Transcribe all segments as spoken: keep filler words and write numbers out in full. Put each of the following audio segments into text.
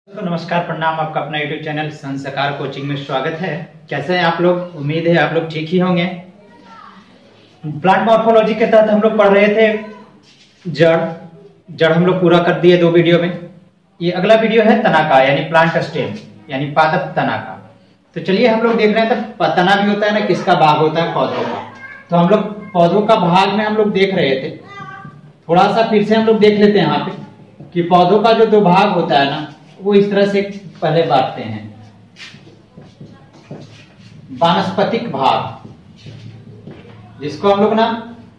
तो नमस्कार, प्रणाम। आपका अपना यूट्यूब चैनल संस्कार कोचिंग में स्वागत है। कैसे हैं आप लोग? उम्मीद है आप लोग ठीक ही होंगे। प्लांट मॉर्फोलॉजी के तहत हम लोग पढ़ रहे थे जड़ जड़ हम लोग पूरा कर दिए दो वीडियो में। ये अगला वीडियो है तना का, यानी प्लांट स्टेम यानी पादप तना का। तो चलिए हम लोग देख रहे हैं। तो तना भी होता है ना, किसका भाग होता है? पौधों का। तो हम लोग पौधों का भाग में हम लोग देख रहे थे। थोड़ा सा फिर से हम लोग देख लेते हैं यहाँ पे कि पौधों का जो दो भाग होता है ना, वो इस तरह से पहले बांटते हैं। वानस्पतिक भाग, जिसको हम लोग ना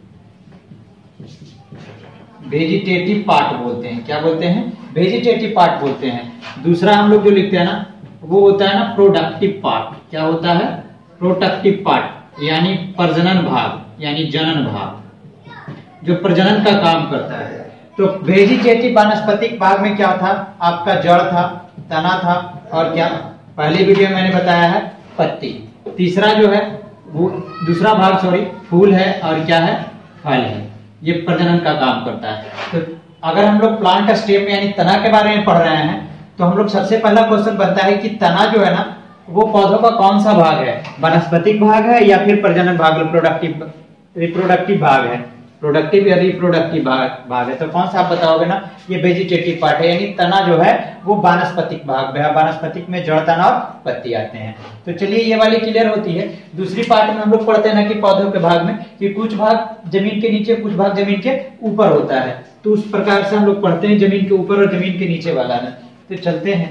वेजिटेटिव पार्ट बोलते हैं। क्या बोलते हैं? वेजिटेटिव पार्ट बोलते हैं। दूसरा हम लोग जो लिखते हैं ना, वो होता है ना प्रोडक्टिव पार्ट। क्या होता है? प्रोडक्टिव पार्ट, यानी प्रजनन भाग, यानी जनन भाग, जो प्रजनन का काम करता है। तो वेजिटेटिव वानस्पतिक भाग में क्या था? आपका जड़ था, तना था, और क्या पहले वीडियो में मैंने बताया है पत्ती। तीसरा जो है वो दूसरा भाग सॉरी फूल है, और क्या है? फल है। ये प्रजनन का काम करता है। तो अगर हम लोग प्लांट स्टेम में यानी तना के बारे में पढ़ रहे हैं, तो हम लोग सबसे पहला क्वेश्चन बनता है कि तना जो है ना, वो पौधों का कौन सा भाग है? वानस्पतिक भाग है या फिर प्रजनन भाग, प्रोडक्टिव रिप्रोडक्टिव भाग है? प्रोडक्टिव या रिप्रोडक्टिव भाग भाग है। तो कौन सा आप बताओगे ना? ये वेजिटेटिव पार्ट है, यानी तना जो है वो वानस्पतिक भाग है। वानस्पतिक में जड़, तना और पत्ती आते हैं। तो चलिए ये वाली क्लियर होती है। दूसरी पार्ट में हम लोग पढ़ते हैं ना कि पौधों के भाग में कि कुछ भाग जमीन के नीचे, कुछ भाग जमीन के ऊपर होता है। तो उस प्रकार से हम लोग पढ़ते हैं जमीन के ऊपर और जमीन के नीचे वाला है। तो चलते हैं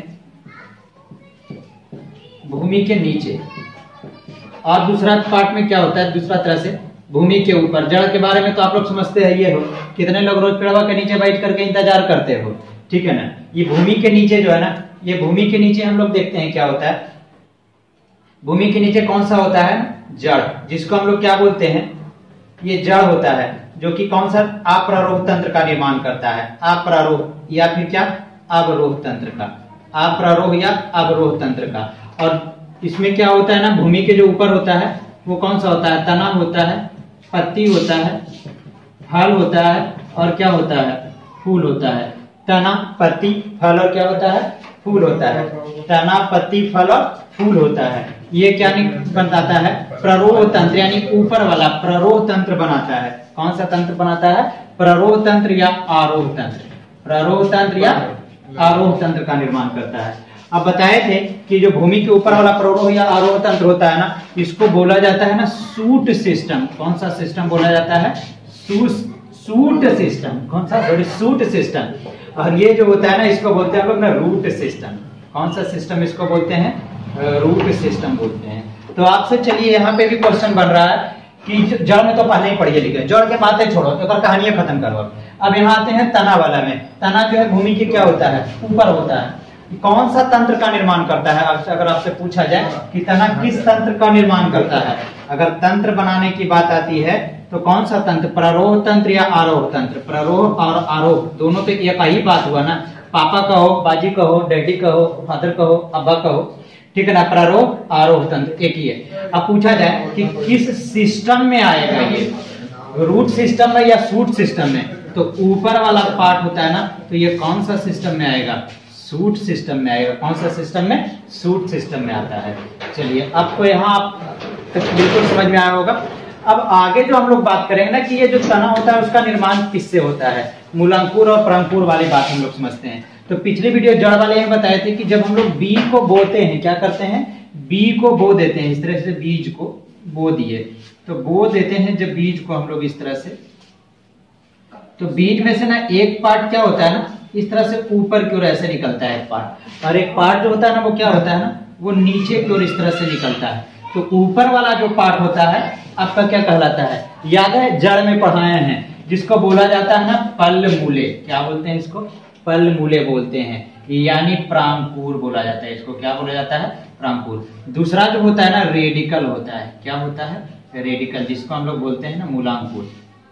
भूमि के नीचे। और दूसरा पार्ट में क्या होता है? दूसरा तरह से भूमि के ऊपर। जड़ के बारे में तो आप लोग समझते हैं ये हो, कितने लोग रोज पेड़वा के नीचे बैठ करके इंतजार करते हो, ठीक है ना। ये भूमि के नीचे जो है ना, ये भूमि के नीचे हम लोग देखते हैं क्या होता है। भूमि के नीचे कौन सा होता है? जड़, जिसको हम लोग क्या बोलते हैं? ये जड़ होता है, जो कि कौन सा? अप्रारोह तंत्र का निर्माण करता है। अप्रारोह या फिर क्या? अवरोह तंत्र का। अप्रारोह या अवरोह तंत्र का। और इसमें क्या होता है ना, भूमि के जो ऊपर होता है वो कौन सा होता है? तना होता है, पत्ती होता है, फल होता है, और क्या होता है? फूल होता है। तना, पत्ती, फल, और क्या होता है? फूल होता है। तना, पत्ती, फल और फूल होता है। ये क्या बनाता है? प्ररोह तंत्र, यानी ऊपर वाला प्ररोह तंत्र बनाता है। कौन सा तंत्र बनाता है? प्ररोह तंत्र या आरोह तंत्र। प्ररोह तंत्र या आरोह तंत्र का निर्माण करता है। अब बताए थे कि जो भूमि के ऊपर वाला प्ररोह या आरोह तंत्र होता है ना, इसको बोला जाता है ना सूट सिस्टम। कौन सा सिस्टम बोला जाता है? Suit system. कौन सा? Sorry suit system. और ये जो होता है ना, इसको बोलते हैं हम लोग ना रूट सिस्टम। कौन सा सिस्टम इसको बोलते हैं? रूट सिस्टम बोलते हैं। तो आपसे चलिए यहाँ पे भी क्वेश्चन बन रहा है कि जड़ में तो पहले ही पढ़िए लिखे, जड़ के बातें छोड़ो, एक बार कहानियां खत्म करो। अब यहाँ आते हैं तना वाला में। तना जो है भूमि के क्या होता है? ऊपर होता है। कौन सा तंत्र का निर्माण करता है? अगर आपसे पूछा जाए कि तना किस तंत्र का निर्माण करता है, अगर तंत्र बनाने की बात आती है तो कौन सा तंत्र? प्ररोह तंत्र या आरोह तंत्र? प्ररोह और आरोह दोनों तो एक ही बात हुआ ना। पापा कहो, बाजी कहो, डैडी कहो, फादर कहो, अब्बा कहो, ठीक है ना। प्ररोह आरोह तंत्र एक ही है। अब पूछा जाए कि किस सिस्टम में आएगा ये, रूट सिस्टम में या सूट सिस्टम में? तो ऊपर वाला पार्ट होता है ना, तो ये कौन सा सिस्टम में आएगा? सूट सिस्टम में आएगा। कौन सा सिस्टम में? सूट सिस्टम में आता है। चलिए आपको यहाँ आप तक बिल्कुल समझ में आया होगा। अब आगे जो हम लोग बात करेंगे ना कि ये जो तना होता है उसका निर्माण किससे होता है, मूलांकुर और परंकुर वाली बात हम लोग समझते हैं। तो पिछले वीडियो जड़ वाले में बताए थे कि जब हम लोग बीज को बोते हैं, क्या करते हैं? बीज को बो देते हैं। इस तरह से बीज को बो दिए, तो बो देते हैं जब बीज को हम लोग इस तरह से, तो बीज में से ना एक पार्ट क्या होता है ना, इस तरह से ऊपर की ओर ऐसे निकलता है एक पार्ट, और एक पार्ट जो होता है ना वो क्या होता है ना, वो नीचे की ओर इस तरह से निकलता है। तो ऊपर वाला जो पार्ट होता है आपका क्या कहलाता है? याद है जड़ में पढ़ाए हैं, जिसको बोला जाता है ना पल मूले। क्या बोलते हैं इसको? पल मूले बोलते हैं, यानी प्रांकुर बोला जाता है इसको। क्या बोला जाता है? प्रांकुर। दूसरा जो होता है ना रेडिकल होता है। क्या होता है? रेडिकल, जिसको हम लोग बोलते हैं ना मूलांकुर।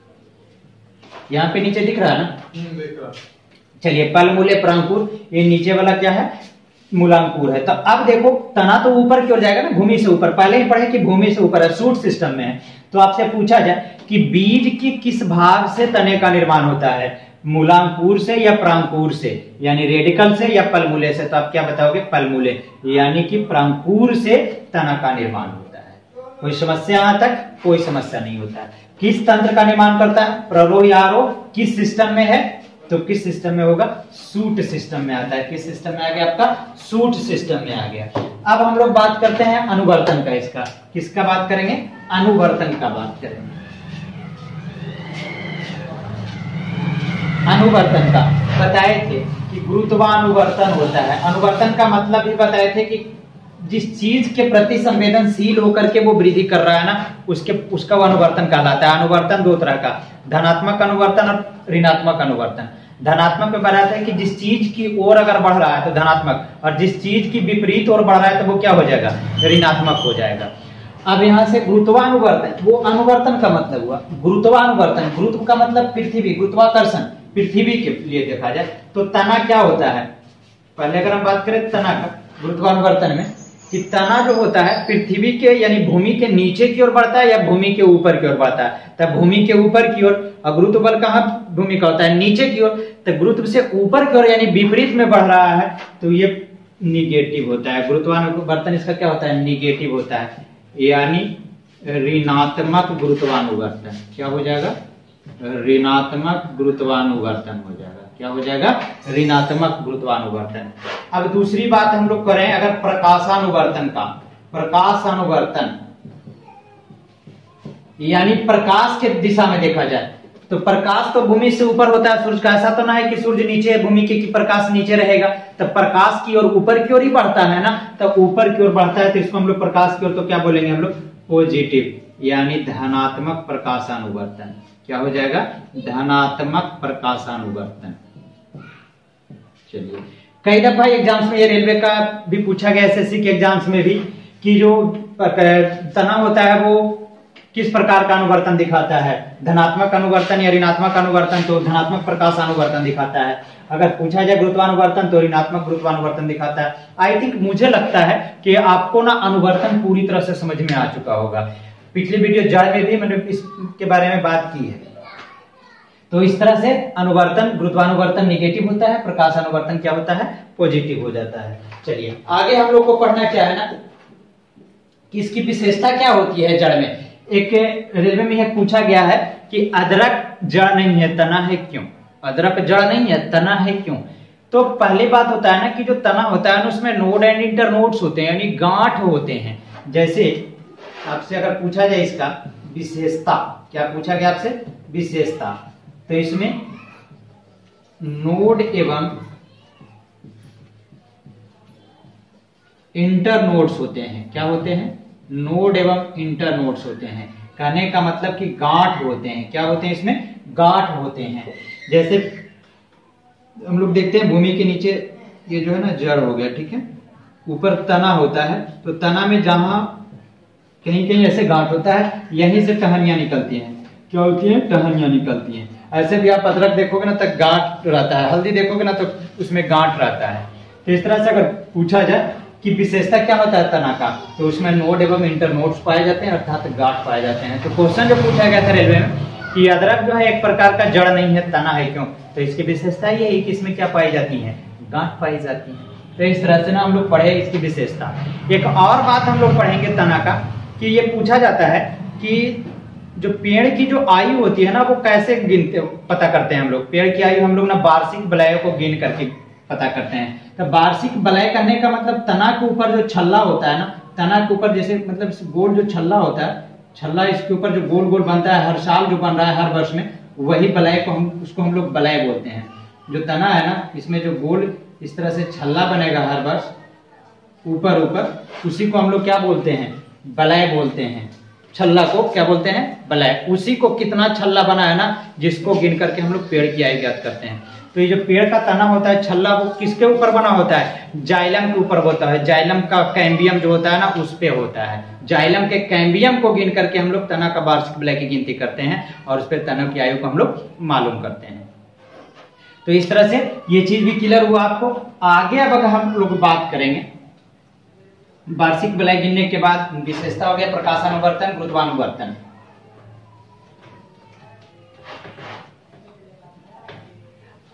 यहाँ पे नीचे दिख रहा है ना? चलिए पल मूले प्रांकुर, ये नीचे वाला क्या है? मूलांकुर है। तो अब देखो तना तो ऊपर की ओर जाएगा ना, भूमि से ऊपर। पहले ही पढ़े कि भूमि से ऊपर है, सूट सिस्टम में है। तो आपसे पूछा जाए कि बीज की किस भाग से तने का निर्माण होता है? मूलांकुर से या प्रांकुर से, यानी रेडिकल से या पलमूले से। तो आप क्या बताओगे? पलमूले, यानी कि प्रांकुर से तना का निर्माण होता है। कोई समस्या यहां तक? कोई समस्या नहीं होता है। किस तंत्र का निर्माण करता है? प्ररोह या आरोह। किस सिस्टम में है? तो किस सिस्टम में होगा? सूट सिस्टम में आता है। किस सिस्टम में आ गया? आपका सूट सिस्टम में आ गया। अब हम लोग बात करते हैं अनुवर्तन का। इसका किसका बात करेंगे? अनुवर्तन का बात करेंगे। अनुवर्तन का बताए थे कि गुरुत्वानुवर्तन होता है। अनुवर्तन का मतलब भी बताए थे कि जिस चीज के प्रति संवेदनशील होकर के वो वृद्धि कर रहा है ना, उसके उसका वो अनुवर्तन कहलाता है। अनुवर्तन दो तरह का, धनात्मक अनुवर्तन और ऋणात्मक अनुवर्तन। धनात्मक में बताया है कि जिस चीज की ओर अगर बढ़ रहा है तो धनात्मक, और जिस चीज की विपरीत ओर बढ़ रहा है तो वो क्या हो जाएगा? ऋणात्मक हो जाएगा। अब यहां से गुरुत्वानुवर्तन, वो अनुवर्तन का मतलब हुआ। गुरुत्वानुवर्तन, गुरुत्व का मतलब पृथ्वी, गुरुत्वाकर्षण पृथ्वी के लिए देखा जाए तो तना क्या होता है? पहले अगर हम बात करें तना का गुरुत्वानुवर्तन में, कि तना जो होता है पृथ्वी के यानी भूमि के नीचे की ओर बढ़ता है या भूमि के ऊपर की ओर बढ़ता है? तब भूमि के ऊपर की ओर। और गुरुत्व बल कहाँ भूमि का होता है? नीचे की ओर। तो गुरुत्व से ऊपर की ओर यानी विपरीत में बढ़ रहा है तो ये निगेटिव होता है। गुरुत्वानुवर्तन इसका क्या होता है? निगेटिव होता है, यानी ऋणात्मक गुरुत्वानुवर्तन। क्या हो जाएगा? ऋणात्मक गुरुत्वानुवर्तन हो जाएगा। क्या हो जाएगा? ऋणात्मक गुरुत्वानुवर्तन। अब दूसरी बात हम लोग करें अगर प्रकाशानुवर्तन का। प्रकाशानुवर्तन यानी प्रकाश के दिशा में देखा जाए तो प्रकाश तो भूमि से ऊपर होता है सूर्य का। ऐसा तो ना है कि सूर्य नीचे है भूमि के, कि प्रकाश नीचे रहेगा। तब प्रकाश की ओर ऊपर की ओर ही बढ़ता है ना, तब ऊपर की ओर बढ़ता है तो इसको हम लोग प्रकाश की ओर तो क्या बोलेंगे हम लोग? पॉजिटिव, यानी धनात्मक प्रकाशानुवर्तन। क्या हो जाएगा? धनात्मक प्रकाशानुवर्तन। चलिए, कई दफा एग्जाम्स में ये रेलवे का भी पूछा गया, एसएससी के एग्जाम्स में भी, कि जो तना होता है वो किस प्रकार का अनुवर्तन दिखाता है? धनात्मक अनुवर्तन या ऋणात्मक अनुवर्तन? तो धनात्मक प्रकाशानुवर्तन दिखाता है। अगर पूछा जाए गुरुत्वानुवर्तन तो ऋणात्मक गुरुत्वानुवर्तन दिखाता है। आई थिंक, मुझे लगता है कि आपको ना अनुवर्तन पूरी तरह से समझ में आ चुका होगा। पिछली वीडियो जड़ में भी मैंने इसके बारे में बात की है। तो इस तरह से अनुवर्तन, गुरुत्वानुवर्तन निगेटिव होता है, प्रकाशानुवर्तन क्या होता है? पॉजिटिव हो जाता है। चलिए आगे हम लोग को पढ़ना क्या है ना, कि इसकी विशेषता क्या होती है जड़ में। एक रेलवे में यह पूछा गया है कि अदरक जड़ नहीं है, तना है क्यों? अदरक जड़ नहीं है, तना है क्यों? तो पहली बात होता है ना कि जो तना होता है ना उसमें नोड एंड इंटरनोड्स होते हैं, यानी गांठ होते हैं। जैसे आपसे अगर पूछा जाए इसका विशेषता, क्या पूछा गया आपसे? विशेषता। तो इसमें नोड एवं इंटरनोड्स होते हैं। क्या होते हैं? नोड एवं इंटरनोड्स होते हैं। कहने का मतलब कि गांठ होते हैं। क्या होते हैं? इसमें गांठ होते हैं। जैसे हम लोग देखते हैं भूमि के नीचे ये जो है ना जड़ हो गया, ठीक है, ऊपर तना होता है, तो तना में जहां कहीं कहीं ऐसे गांठ होता है, यहीं से टहनियां निकलती हैं। क्या होती है? टहनियां निकलती हैं। ऐसे भी आप अदरक देखोगे ना तो गांठ रहता है, हल्दी देखोगे ना तो उसमें गांठ रहता है। तो इस तरह से अगर पूछा जाए कि विशेषता क्या होता है तना का, तो उसमें नोड एवं इंटरनोड्स पाए जाते हैं, अर्थात गांठ पाए जाते हैं। तो क्वेश्चन जो पूछा गया था रेलवे में कि अदरक जो है एक प्रकार का जड़ नहीं है, तना है क्यों? तो इसकी विशेषता ये है कि इसमें क्या पाई जाती है? गांठ पाई जाती है। तो इस तरह से ना हम लोग पढ़े इसकी विशेषता। एक और बात हम लोग पढ़ेंगे तना का, कि ये पूछा जाता है कि जो पेड़ की जो आयु होती है ना वो कैसे गिनते पता करते हैं हम लोग? पेड़ की आयु हम लोग ना वार्षिक वलय को गिन करके पता करते हैं। तो वार्षिक वलय करने का मतलब तना के ऊपर जो छल्ला होता है ना, तना के ऊपर जैसे मतलब गोल जो छल्ला होता है, छल्ला इसके ऊपर जो गोल गोल बनता है हर साल जो बन रहा है हर वर्ष में, वही वलय को हम उसको हम लोग वलय बोलते हैं। जो तना है ना इसमें जो गोल इस तरह से छल्ला बनेगा हर वर्ष ऊपर ऊपर, उसी को हम लोग क्या बोलते हैं? वलय बोलते हैं। छल्ला को क्या बोलते हैं? वलय। उसी को कितना छल्ला बना है ना जिसको गिन करके हम लोग पेड़ की आयु ज्ञात करते हैं। तो ये जो पेड़ का तना होता है छल्ला, वो किसके ऊपर बना होता है? जाइलम के ऊपर होता है। जाइलम का कैम्बियम जो होता है ना उस पे होता है। जाइलम के कैम्बियम को गिन करके हम लोग तना का वार्षिक वलय की गिनती करते हैं और उस पर तना की आयु को हम लोग मालूम करते हैं। तो इस तरह से ये चीज भी क्लियर हुआ आपको। आगे अब अगर हम लोग बात करेंगे वार्षिक वलय गिनने के बाद, विशेषता हो गया प्रकाशानुवर्तन, गुरुत्वानुवर्तन।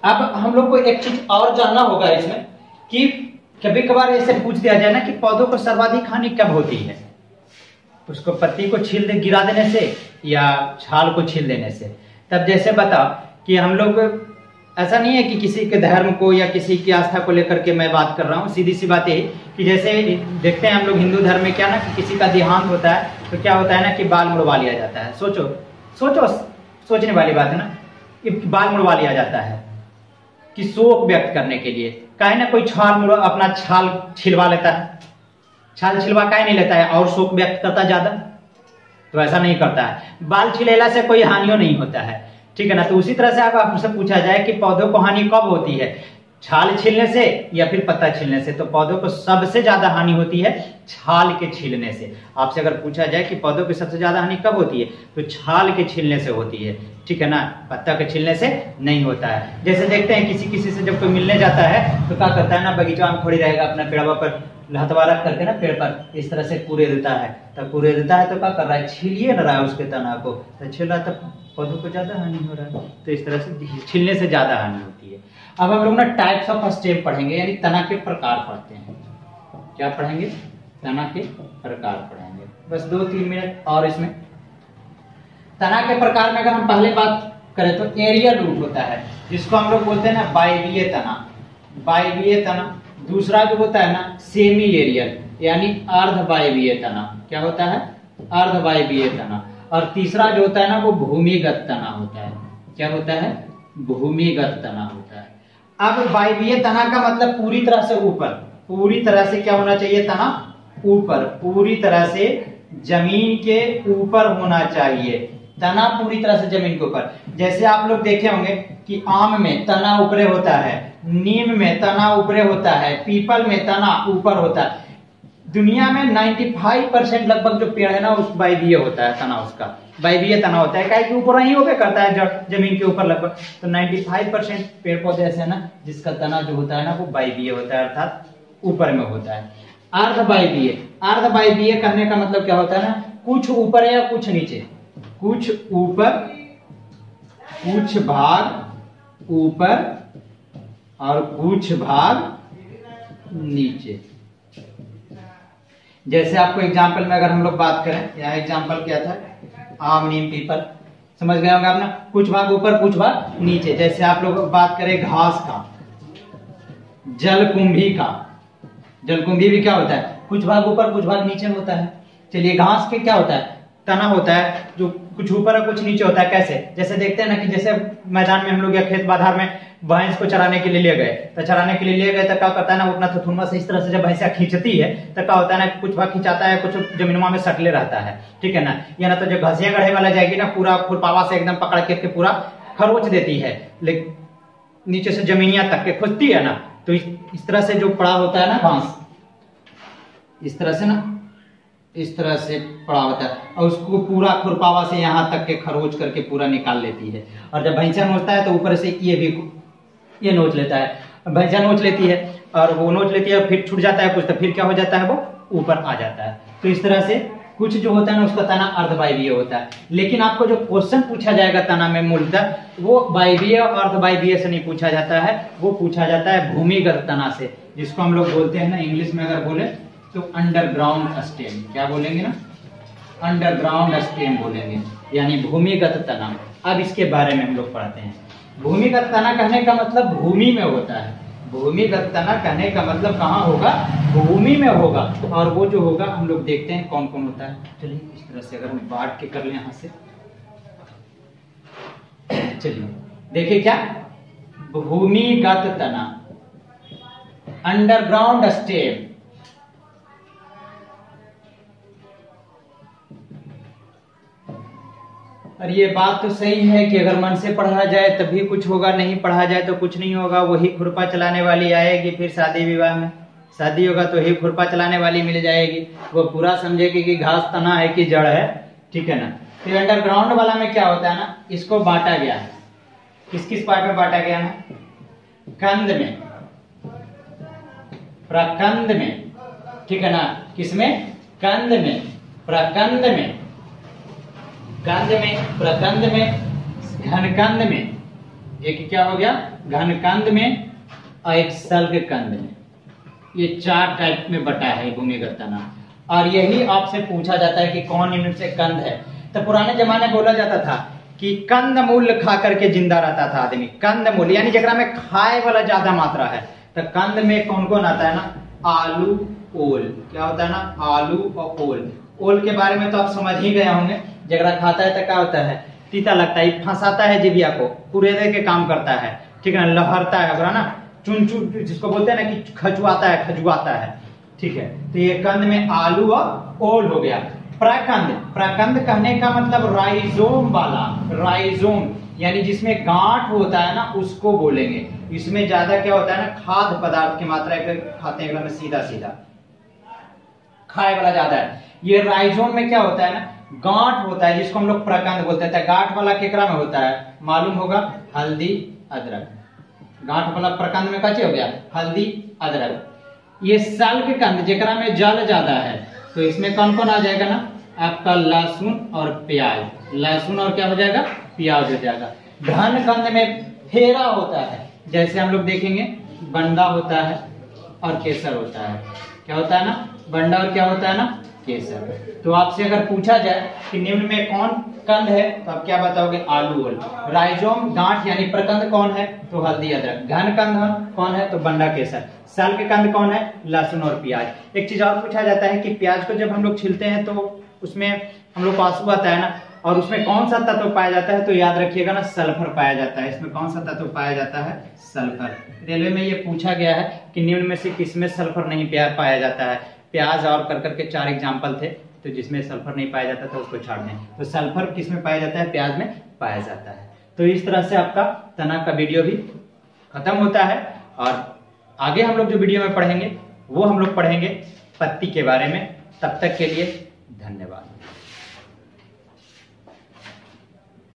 अब हम लोग को एक चीज और जानना होगा इसमें कि कभी कभार ऐसे पूछ दिया जाए ना कि पौधों को सर्वाधिक हानि कब होती है, उसको पत्ती को छील दे गिरा देने से या छाल को छील देने से। तब जैसे बताओ कि हम लोग, ऐसा नहीं है कि किसी के धर्म को या किसी की आस्था को लेकर के मैं बात कर रहा हूँ, सीधी सी बात यही कि जैसे देखते हैं हम लोग हिंदू धर्म में क्या ना कि किसी का देहांत होता है तो क्या होता है ना कि बाल मुड़वा लिया जाता है। सोचो सोचो सोचने वाली बात है ना कि बाल मुड़वा लिया जाता है कि शोक व्यक्त करने के लिए। काहे ना कोई छाल मुड़ अपना छाल छिलवा लेता है, छाल छिलवा काहे नहीं लेता है और शोक व्यक्त करता ज्यादा, तो ऐसा नहीं करता है। बाल छिलेला से कोई हानियों नहीं होता है, ठीक है ना। तो उसी तरह से अगर आपसे पूछा जाए कि पौधों को हानि कब होती है, छाल छीलने से या फिर पत्ता छीलने से, तो पौधों को सबसे ज्यादा हानि होती है छाल के छीलने से। आपसे अगर पूछा जाए कि पौधों की सबसे ज्यादा हानि कब होती है, तो छाल के छीलने से होती है, ठीक है ना, पत्ता के छीलने से नहीं होता है। जैसे देखते हैं किसी किसी से जब कोई मिलने जाता है तो क्या करता है ना, बगीचा में खड़ी रहेगा अपना पेड़वा पर लहतवा रख करके ना पेड़ पर इस तरह से कूड़े देता है, तब कूड़े देता है तो क्या कर रहा है, छीलिए न रहा है उसके तना को, तो छील रहा है तब पौधों को ज्यादा हानि हो रहा है। तो इस तरह से छीलने से ज्यादा हानि होती है। अब हम लोग ना टाइप्स ऑफ स्टेम पढ़ेंगे, यानी तना के प्रकार पढ़ते हैं। क्या पढ़ेंगे, तना के प्रकार पढ़ेंगे। बस दो तीन मिनट और इसमें। तना के प्रकार में अगर हम पहले बात करें तो एरियल रूट होता है, जिसको हम लोग बोलते हैं ना वायवीय तना, वायवीय तना। दूसरा जो होता है ना सेमी एरियल, यानी अर्ध वायवीय तना। क्या होता है, अर्ध वायवीय तना। और तीसरा जो होता है ना वो भूमिगत तना होता है। क्या होता है, भूमिगत तना होता है। अब वायवीय तना का मतलब पूरी तरह से ऊपर, पूरी तरह से क्या होना चाहिए, तना ऊपर, पूरी तरह से जमीन के ऊपर होना चाहिए, तना पूरी तरह से जमीन के ऊपर। जैसे आप लोग देखे होंगे कि आम में तना ऊपरे होता है, नीम में तना ऊपरे होता है, पीपल में तना ऊपर होता है। दुनिया में पचानवे परसेंट लगभग जो पेड़ है ना उस वायवीय होता है तना, उसका वायवीय तना होता है। क्या कि ऊपर ही होके करता है जमीन के ऊपर लगभग। तो पचानवे परसेंट पेड़ पौधे ऐसे है ना जिसका तना जो होता है ना वो वायवीय होता है, अर्थात ऊपर में होता है। अर्ध वायवीय, अर्ध वायवीय करने का मतलब क्या होता है ना, कुछ ऊपर है या कुछ नीचे, कुछ ऊपर, कुछ भाग ऊपर और कुछ भाग नीचे। जैसे आपको एग्जाम्पल में अगर हम लोग बात करें, यहाँ एग्जाम्पल क्या था, आम नीम पीपल, समझ गए होंगे आप ना, कुछ भाग ऊपर कुछ भाग नीचे। जैसे आप लोग बात करें घास का, जलकुंभी का, जलकुंभी भी क्या होता है, कुछ भाग ऊपर कुछ भाग नीचे होता है। चलिए घास के क्या होता है, तना होता है जो कुछ ऊपर और कुछ नीचे होता है। कैसे, जैसे देखते हैं ना कि जैसे मैदान में हम लोग या खेत बाधार में भैंस को चराने के लिए ले गए, तो चराने के लिए ले गए तो क्या करता है ना, वो अपना थुथुनमा से इस तरह से जब भैंसा खींचती है तो क्या होता है ना, कुछ भाग खिंचाता है, कुछ जमीनमा में सटले रहता है, ठीक है ना। या ना तो जब घसिया गढ़े वाला जाएगी ना, पूरा खुरपावा से एकदम पकड़ के पूरा खरोच देती है, लेकिन नीचे से जमीनिया तक के खोजती है ना, तो इस तरह से जो पड़ा होता है ना घास, इस तरह से ना, इस तरह से पड़ा होता है, और उसको पूरा खुरपावा से यहाँ तक के खरोच करके पूरा निकाल लेती है। और जब भैंसा नोचता है तो ऊपर से ये भी ये नोच लेता है, भैंसा नोच लेती है और वो नोच लेती है, फिर छूट जाता है कुछ, तो फिर क्या हो जाता है, वो ऊपर आ जाता है। तो इस तरह से कुछ जो होता है ना उसका तना अर्धवायवीय होता है। लेकिन आपको जो क्वेश्चन पूछा जाएगा तना में मूलतः, वो वायवीय और अर्धवायवीय से नहीं पूछा जाता है, वो पूछा जाता है भूमिगत तना से, जिसको हम लोग बोलते हैं ना इंग्लिश में अगर बोले तो अंडरग्राउंड स्टेम। क्या बोलेंगे ना, अंडरग्राउंड स्टेम बोलेंगे, यानी भूमिगत तना। अब इसके बारे में हम लोग पढ़ते हैं। भूमिगत तना कहने का मतलब भूमि में होता है, भूमिगत तना कहने का मतलब कहाँ होगा, भूमि में होगा। और वो जो होगा हम लोग देखते हैं कौन कौन होता है। चलिए इस तरह से अगर हम बांट के कर लें यहाँ से, चलिए देखिए क्या, भूमिगत तना, अंडरग्राउंड स्टेम। और ये बात तो सही है कि अगर मन से पढ़ा जाए तभी कुछ होगा, नहीं पढ़ा जाए तो कुछ नहीं होगा। वही खुरपा चलाने वाली आएगी फिर शादी विवाह में, शादी होगा तो ही खुरपा चलाने वाली मिल जाएगी, वो पूरा समझेगी कि घास तना है कि जड़ है, ठीक है ना। फिर अंडरग्राउंड वाला में क्या होता है ना, इसको बांटा गया है, किस किस पार्ट में बांटा गया है, कंद में, प्रकंद में, ठीक है ना, किसमें, कंद में, प्रकंद में, कंद में, प्रकंद में, घनकंद में, एक क्या हो गया घनकंद में और एक सल्ग कंद में, ये चार टाइप में बटा है भूमिगत तना। और यही आपसे पूछा जाता है कि कौन इनमें से कंद है। तो पुराने जमाने में बोला जाता था कि कंद मूल खा करके जिंदा रहता था आदमी। कंद मूल यानी जगह में खाए वाला ज्यादा मात्रा है। तो कंद में कौन कौन आता है ना, आलू, ओल। क्या होता है ना, आलू और ओल। ओल के बारे में तो आप समझ ही गए होंगे, जगह खाता है तो क्या होता है, तीता लगता है, फंसाता है जीविया को, कुरेदे के काम करता है, ठीक है ना, लहरता है पूरा ना, चुन चुन जिसको बोलते हैं ना कि खजुआता है, खजुआता है, ठीक है। तो ये कंद में आलू और ओल हो गया। प्रकंद, प्रकंद कहने का मतलब राइजोम वाला, राइजोम यानी जिसमें गांठ होता है ना उसको बोलेंगे। इसमें ज्यादा क्या होता है ना, खाद्य पदार्थ की मात्रा खाते हैं, सीधा सीधा खाए वाला ज्यादा है। ये राइजोम में क्या होता है ना, गांठ होता है जिसको हम लोग प्रकंद बोलते हैं। गांठ वाला केकरा में होता है मालूम होगा, हल्दी अदरक। गांठ वाला प्रकंद में कच्चे हो गया हल्दी अदरक। ये सल्ग कंद जेकरा में जल ज्यादा है, तो इसमें कौन कौन आ जाएगा ना, आपका लहसुन और प्याज। लहसुन और क्या हो जाएगा, प्याज हो जाएगा। घन कंद में फेरा होता है, जैसे हम लोग देखेंगे बंडा होता है और केसर होता है। क्या होता है ना, बंडा और क्या होता है ना, केसर। तो आपसे अगर पूछा जाए कि निम्न में कौन कंद है, तो आप क्या बताओगे, आलू ओल। राइजोम गांठ यानी प्रकंद कौन है, तो हल्दी अदरक। घन कंद कौन है, तो बंडा केसर। साल के कंद कौन है, लहसुन और प्याज। एक चीज और पूछा जाता है कि प्याज को जब हम लोग छीलते हैं तो उसमें हम लोग को आंसू आता है ना, और उसमें कौन सा तत्व पाया जाता है, तो याद रखिएगा ना, सल्फर पाया जाता है। इसमें कौन सा तत्व पाया जाता है, सल्फर। रेलवे में ये पूछा गया है कि निम्न में से किसमें सल्फर नहीं पाया जाता है। प्याज और कर करके चार एग्जाम्पल थे, तो जिसमें सल्फर नहीं पाया जाता था उसको छाड़ दें। तो सल्फर किसमें पाया जाता है, प्याज में पाया जाता है। तो इस तरह से आपका तना का वीडियो भी खत्म होता है। और आगे हम लोग जो वीडियो में पढ़ेंगे वो हम लोग पढ़ेंगे पत्ती के बारे में। तब तक के लिए धन्यवाद।